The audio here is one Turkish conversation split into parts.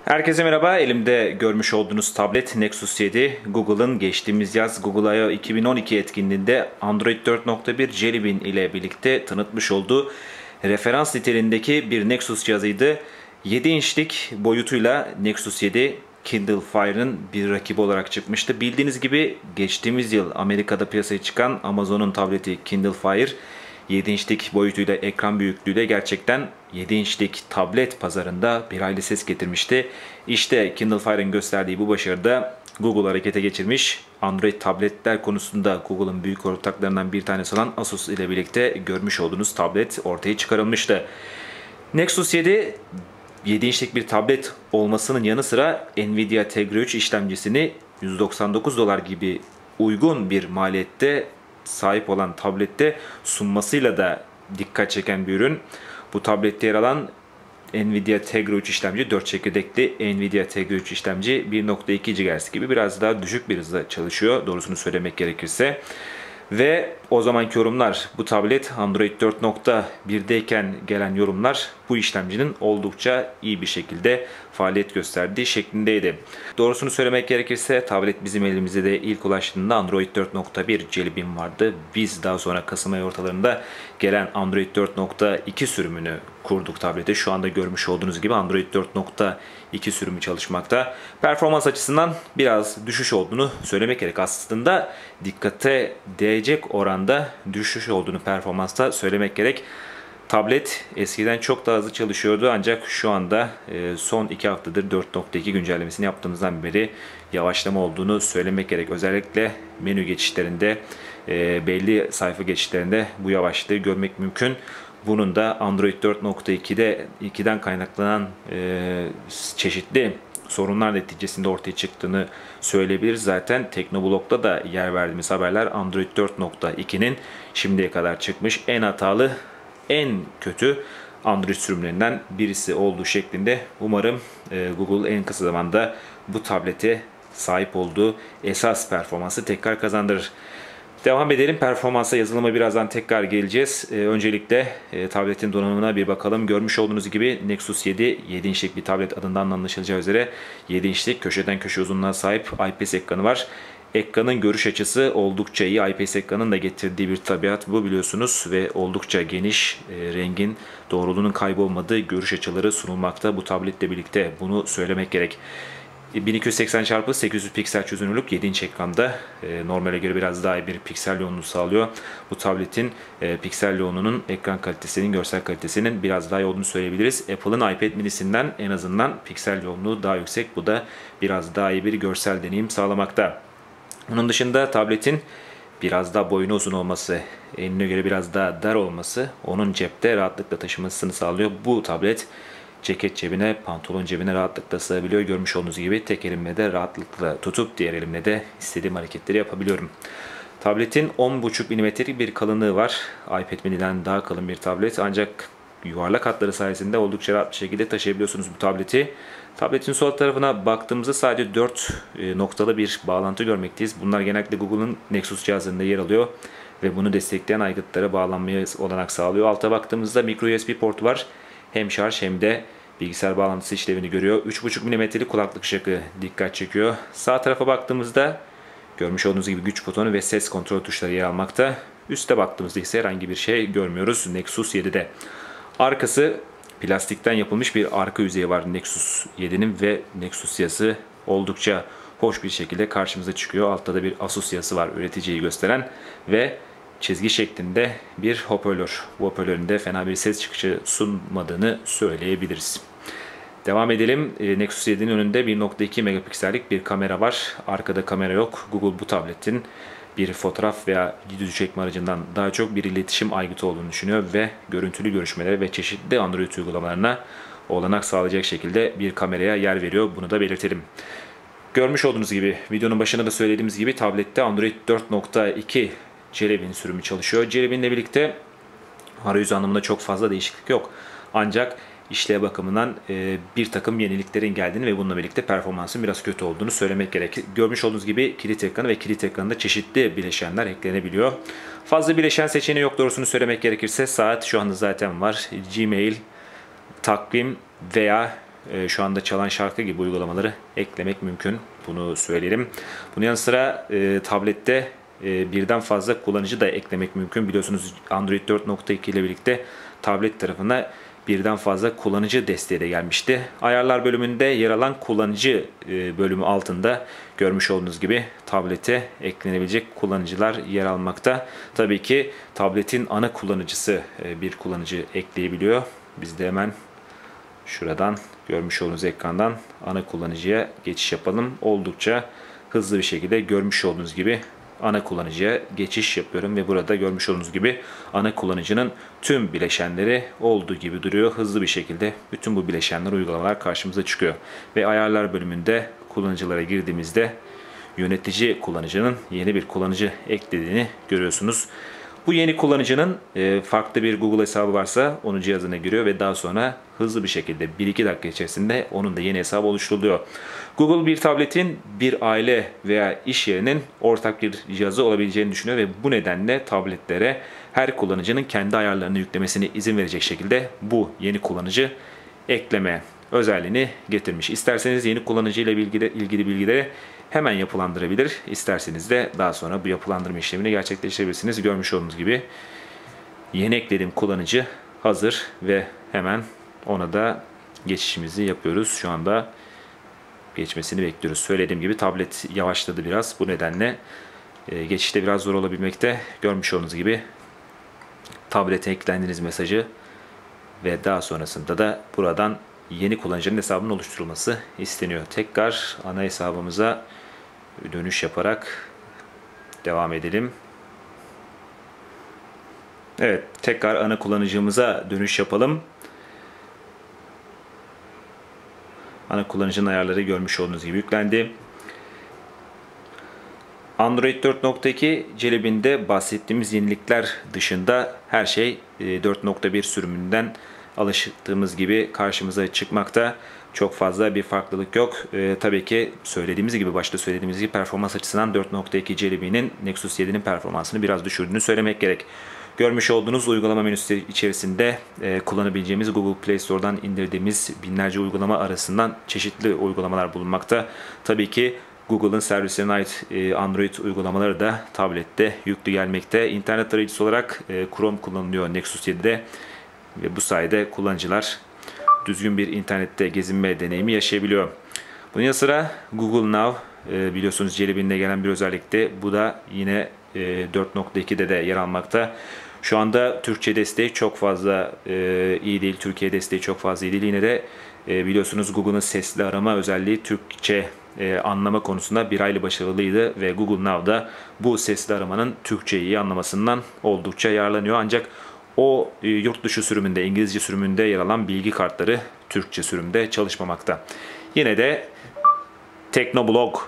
Herkese merhaba. Elimde görmüş olduğunuz tablet Nexus 7, Google'ın geçtiğimiz yaz Google I/O 2012 etkinliğinde Android 4.1 Jelly Bean ile birlikte tanıtmış olduğu referans niteliğindeki bir Nexus cihazıydı. 7 inçlik boyutuyla Nexus 7 Kindle Fire'ın bir rakibi olarak çıkmıştı. Bildiğiniz gibi geçtiğimiz yıl Amerika'da piyasaya çıkan Amazon'un tableti Kindle Fire 7 inçlik boyutuyla, ekran büyüklüğüyle gerçekten 7 inçlik tablet pazarında bir hayli ses getirmişti. İşte Kindle Fire'ın gösterdiği bu başarıda Google harekete geçirmiş. Android tabletler konusunda Google'ın büyük ortaklarından bir tanesi olan Asus ile birlikte görmüş olduğunuz tablet ortaya çıkarılmıştı. Nexus 7 7 inçlik bir tablet olmasının yanı sıra Nvidia Tegra 3 işlemcisini $199 gibi uygun bir maliyette sahip olan tablette sunmasıyla da dikkat çeken bir ürün. Bu tablette yer alan Nvidia Tegra 3 işlemci 4 çekirdekli Nvidia Tegra 3 işlemci 1.2 GHz gibi biraz daha düşük bir hızla çalışıyor doğrusunu söylemek gerekirse. Ve o zamanki yorumlar, bu tablet Android 4.1'deyken gelen yorumlar bu işlemcinin oldukça iyi bir şekilde faaliyet gösterdiği şeklindeydi. Doğrusunu söylemek gerekirse tablet bizim elimizde de ilk ulaştığında Android 4.1 Jelly Bean vardı. Biz daha sonra Kasım ayı ortalarında gelen Android 4.2 sürümünü kurduk tablete. Şu anda görmüş olduğunuz gibi Android 4.2 sürümü çalışmakta. Performans açısından biraz düşüş olduğunu söylemek gerek. Aslında dikkate değecek oranda düşüş olduğunu performansta söylemek gerek. Tablet eskiden çok daha hızlı çalışıyordu ancak şu anda son 2 haftadır 4.2 güncellemesini yaptığımızdan beri yavaşlama olduğunu söylemek gerek. Özellikle menü geçişlerinde, belli sayfa geçişlerinde bu yavaşlığı görmek mümkün. Bunun da Android 4.2'den kaynaklanan çeşitli sorunlar neticesinde ortaya çıktığını söyleyebiliriz. Zaten Teknoblog'da da yer verdiğimiz haberler Android 4.2'nin şimdiye kadar çıkmış en hatalı, en kötü Android sürümlerinden birisi olduğu şeklinde. Umarım Google en kısa zamanda bu tablete sahip olduğu esas performansı tekrar kazandırır. Devam edelim. Performansa, yazılıma birazdan tekrar geleceğiz. Öncelikle tabletin donanımına bir bakalım. Görmüş olduğunuz gibi Nexus 7, 7 inçlik bir tablet, adından anlaşılacağı üzere 7 inçlik köşeden köşe uzunluğuna sahip IPS ekranı var. Ekranın görüş açısı oldukça iyi. IPS ekranın da getirdiği bir tabiat bu, biliyorsunuz, ve oldukça geniş, rengin, doğruluğunun kaybolmadığı görüş açıları sunulmakta bu tabletle birlikte. Bunu söylemek gerek. 1280x800 piksel çözünürlük 7 inç ekranda normale göre biraz daha iyi bir piksel yoğunluğu sağlıyor. Bu tabletin piksel yoğunluğunun, ekran kalitesinin, görsel kalitesinin biraz daha iyi olduğunu söyleyebiliriz. Apple'ın iPad minisinden en azından piksel yoğunluğu daha yüksek. Bu da biraz daha iyi bir görsel deneyim sağlamakta. Bunun dışında tabletin biraz daha boyunu uzun olması, eline göre biraz daha dar olması onun cepte rahatlıkla taşımasını sağlıyor. Bu tablet ceket cebine, pantolon cebine rahatlıkla sığabiliyor. Görmüş olduğunuz gibi tek elimle de rahatlıkla tutup diğer elimle de istediğim hareketleri yapabiliyorum. Tabletin 10,5 mm'lik bir kalınlığı var. iPad mini'den daha kalın bir tablet, ancak yuvarlak hatları sayesinde oldukça rahat bir şekilde taşıyabiliyorsunuz bu tableti. Tabletin sol tarafına baktığımızda sadece 4 noktalı bir bağlantı görmekteyiz. Bunlar genellikle Google'ın Nexus cihazlarında yer alıyor ve bunu destekleyen aygıtlara bağlanmaya olanak sağlıyor. Alta baktığımızda micro USB portu var. Hem şarj hem de bilgisayar bağlantısı işlevini görüyor. 3,5 mm'lik kulaklık jackı dikkat çekiyor. Sağ tarafa baktığımızda görmüş olduğunuz gibi güç butonu ve ses kontrol tuşları yer almakta. Üste baktığımızda ise herhangi bir şey görmüyoruz Nexus 7'de. Arkası plastikten yapılmış bir arka yüzeyi var Nexus 7'nin ve Nexus yazısı oldukça hoş bir şekilde karşımıza çıkıyor. Altta da bir Asus yazısı var, üreticiyi gösteren, ve çizgi şeklinde bir hoparlör. Bu hoparlörün de fena bir ses çıkışı sunmadığını söyleyebiliriz. Devam edelim. Nexus 7'nin önünde 1.2 megapiksellik bir kamera var. Arkada kamera yok. Google bu tabletin bir fotoğraf veya video çekme aracından daha çok bir iletişim aygıtı olduğunu düşünüyor ve görüntülü görüşmelere ve çeşitli Android uygulamalarına olanak sağlayacak şekilde bir kameraya yer veriyor. Bunu da belirtelim. Görmüş olduğunuz gibi, videonun başında da söylediğimiz gibi, tablette Android 4.2 Jelly Bean sürümü çalışıyor. Jelly Bean ile birlikte arayüz anlamında çok fazla değişiklik yok. Ancak işlev bakımından bir takım yeniliklerin geldiğini ve bununla birlikte performansın biraz kötü olduğunu söylemek gerek. Görmüş olduğunuz gibi kilit ekranı ve kilit ekranında çeşitli bileşenler eklenebiliyor. Fazla bileşen seçeneği yok doğrusunu söylemek gerekirse. Saat şu anda zaten var. Gmail, takvim veya şu anda çalan şarkı gibi uygulamaları eklemek mümkün. Bunu söyleyelim. Bunun yanı sıra tablette birden fazla kullanıcı da eklemek mümkün. Biliyorsunuz Android 4.2 ile birlikte tablet tarafına birden fazla kullanıcı desteği de gelmişti. Ayarlar bölümünde yer alan kullanıcı bölümü altında görmüş olduğunuz gibi tablete eklenebilecek kullanıcılar yer almakta. Tabii ki tabletin ana kullanıcısı bir kullanıcı ekleyebiliyor. Biz de hemen şuradan görmüş olduğunuz ekrandan ana kullanıcıya geçiş yapalım. Oldukça hızlı bir şekilde görmüş olduğunuz gibi ana kullanıcıya geçiş yapıyorum ve burada görmüş olduğunuz gibi ana kullanıcının tüm bileşenleri olduğu gibi duruyor. Hızlı bir şekilde bütün bu bileşenler, uygulamalar karşımıza çıkıyor. Ve ayarlar bölümünde kullanıcılara girdiğimizde yönetici kullanıcının yeni bir kullanıcı eklediğini görüyorsunuz. Bu yeni kullanıcının farklı bir Google hesabı varsa onun cihazına giriyor ve daha sonra hızlı bir şekilde 1-2 dakika içerisinde onun da yeni hesabı oluşturuluyor. Google bir tabletin bir aile veya iş yerinin ortak bir cihazı olabileceğini düşünüyor ve bu nedenle tabletlere her kullanıcının kendi ayarlarını yüklemesine izin verecek şekilde bu yeni kullanıcı ekleme özelliğini getirmiş. İsterseniz yeni kullanıcı ile ilgili bilgileri hemen yapılandırabilir. İsterseniz de daha sonra bu yapılandırma işlemini gerçekleştirebilirsiniz. Görmüş olduğunuz gibi yeni eklediğim kullanıcı hazır ve hemen ona da geçişimizi yapıyoruz. Şu anda geçmesini bekliyoruz. Söylediğim gibi tablet yavaşladı biraz. Bu nedenle geçişte biraz zor olabilmekte. Görmüş olduğunuz gibi tablete eklendiğiniz mesajı ve daha sonrasında da buradan yeni kullanıcının hesabının oluşturulması isteniyor. Tekrar ana hesabımıza dönüş yaparak devam edelim. Evet, tekrar ana kullanıcımıza dönüş yapalım. Ana kullanıcının ayarları görmüş olduğunuz gibi yüklendi. Android 4.2 Jellybean'de bahsettiğimiz yenilikler dışında her şey 4.1 sürümünden alıştığımız gibi karşımıza çıkmakta. Çok fazla bir farklılık yok. Tabii ki başta söylediğimiz gibi performans açısından 4.2 Jellybean'in Nexus 7'nin performansını biraz düşürdüğünü söylemek gerek. Görmüş olduğunuz uygulama menüsü içerisinde kullanabileceğimiz Google Play Store'dan indirdiğimiz binlerce uygulama arasından çeşitli uygulamalar bulunmakta. Tabii ki Google'ın servislerine ait Android uygulamaları da tablette yüklü gelmekte. İnternet tarayıcısı olarak Chrome kullanılıyor Nexus 7'de ve bu sayede kullanıcılar düzgün bir internette gezinme deneyimi yaşayabiliyor. Bunun yanı sıra Google Now biliyorsunuz Jellybean'de gelen bir özellikti. Bu da yine 4.2'de de yer almakta. Şu anda Türkçe desteği çok fazla iyi değil. Türkiye desteği çok fazla iyi değil. Yine de biliyorsunuz Google'ın sesli arama özelliği Türkçe anlama konusunda bir hayli başarılıydı ve Google Now'da bu sesli aramanın Türkçeyi iyi anlamasından oldukça yararlanıyor. Ancak o yurt dışı sürümünde, İngilizce sürümünde yer alan bilgi kartları Türkçe sürümde çalışmamakta. Yine de Teknoblog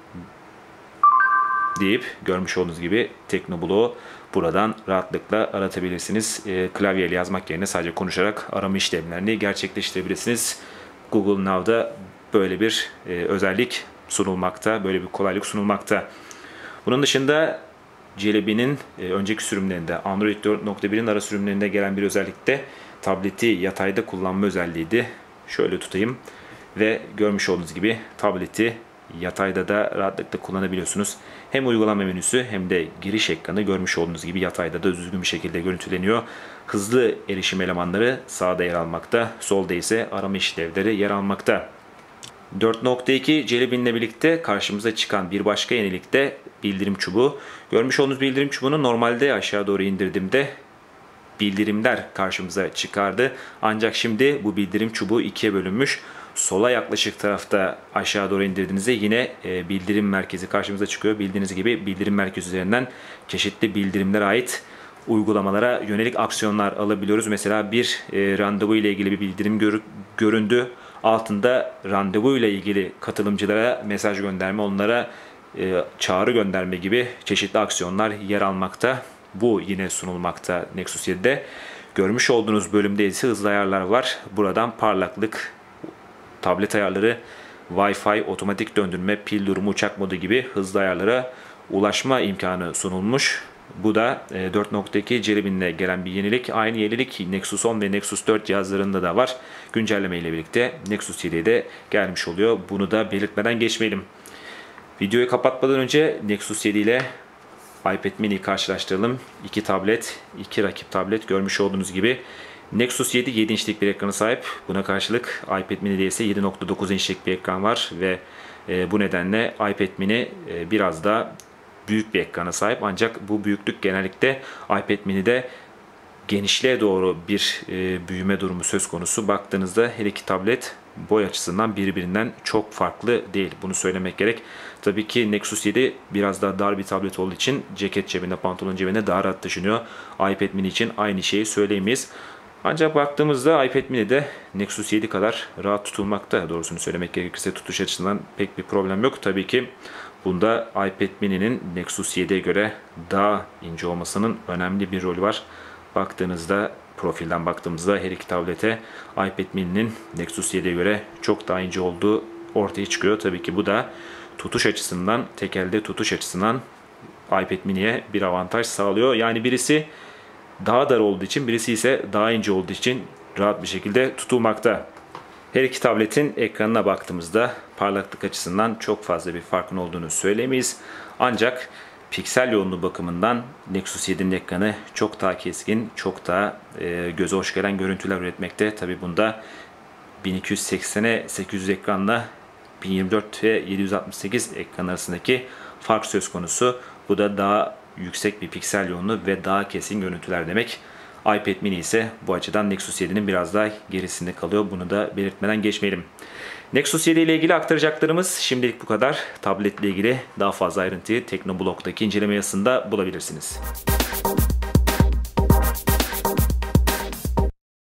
deyip görmüş olduğunuz gibi Teknoblog'u buradan rahatlıkla aratabilirsiniz. Klavyeyle yazmak yerine sadece konuşarak arama işlemlerini gerçekleştirebilirsiniz. Google Now'da böyle bir özellik sunulmakta, böyle bir kolaylık sunulmakta. Bunun dışında Jellybean'in önceki sürümlerinde, Android 4.1'in ara sürümlerinde gelen bir özellik de tableti yatayda kullanma özelliğiydi. Şöyle tutayım ve görmüş olduğunuz gibi tableti yatayda da rahatlıkla kullanabiliyorsunuz. Hem uygulama menüsü hem de giriş ekranı görmüş olduğunuz gibi yatayda da düzgün bir şekilde görüntüleniyor. Hızlı erişim elemanları sağda yer almakta, solda ise arama işlevleri yer almakta. 4.2 Jellybean ile birlikte karşımıza çıkan bir başka yenilik de bildirim çubuğu. Görmüş olduğunuz bildirim çubuğunu normalde aşağı doğru indirdiğimde bildirimler karşımıza çıkardı. Ancak şimdi bu bildirim çubuğu ikiye bölünmüş. Sola yaklaşık tarafta aşağı doğru indirdiğinizde yine bildirim merkezi karşımıza çıkıyor. Bildiğiniz gibi bildirim merkezi üzerinden çeşitli bildirimlere ait uygulamalara yönelik aksiyonlar alabiliyoruz. Mesela bir randevu ile ilgili bir bildirim göründü. Altında randevu ile ilgili katılımcılara mesaj gönderme, onlara çağrı gönderme gibi çeşitli aksiyonlar yer almakta. Bu yine sunulmakta Nexus 7'de. Görmüş olduğunuz bölümde ise hızlı ayarlar var. Buradan parlaklık, tablet ayarları, Wi-Fi, otomatik döndürme, pil durumu, uçak modu gibi hızlı ayarlara ulaşma imkanı sunulmuş. Bu da 4.2 Jelly Bean'le gelen bir yenilik. Aynı yenilik Nexus 10 ve Nexus 4 cihazlarında da var. Güncelleme ile birlikte Nexus 7'ye de gelmiş oluyor. Bunu da belirtmeden geçmeyelim. Videoyu kapatmadan önce Nexus 7 ile iPad mini'yi karşılaştıralım. İki tablet, iki rakip tablet görmüş olduğunuz gibi. Nexus 7 7 inçlik bir ekrana sahip. Buna karşılık iPad mini'de ise 7.9 inçlik bir ekran var ve bu nedenle iPad mini biraz da büyük bir ekrana sahip. Ancak bu büyüklük genellikle iPad mini'de genişliğe doğru bir büyüme durumu söz konusu. Baktığınızda her iki tablet boy açısından birbirinden çok farklı değil. Bunu söylemek gerek. Tabii ki Nexus 7 biraz daha dar bir tablet olduğu için ceket cebinde, pantolon cebinde daha rahat taşınıyor. iPad mini için aynı şeyi söyleyemeyiz. Ancak baktığımızda iPad mini de Nexus 7 kadar rahat tutulmakta. Doğrusunu söylemek gerekirse tutuş açısından pek bir problem yok. Tabii ki bunda iPad mini'nin Nexus 7'ye göre daha ince olmasının önemli bir rolü var. Baktığınızda, profilden baktığımızda her iki tablete iPad mini'nin Nexus 7'ye göre çok daha ince olduğu ortaya çıkıyor. Tabii ki bu da tutuş açısından, tek elde tutuş açısından iPad mini'ye bir avantaj sağlıyor. Yani birisi daha dar olduğu için, birisi ise daha ince olduğu için rahat bir şekilde tutulmakta. Her iki tabletin ekranına baktığımızda parlaklık açısından çok fazla bir farkın olduğunu söyleyemeyiz. Ancak piksel yoğunluğu bakımından Nexus 7'nin ekranı çok daha keskin, çok daha göze hoş gelen görüntüler üretmekte. Tabi bunda 1280'e 800 ekranla 1024 ve 768 ekran arasındaki fark söz konusu. Bu da daha yüksek bir piksel yoğunluğu ve daha kesin görüntüler demek. iPad mini ise bu açıdan Nexus 7'nin biraz daha gerisinde kalıyor. Bunu da belirtmeden geçmeyelim. Nexus 7 ile ilgili aktaracaklarımız şimdilik bu kadar. Tabletle ilgili daha fazla ayrıntıyı Teknoblog'daki inceleme yazısında bulabilirsiniz.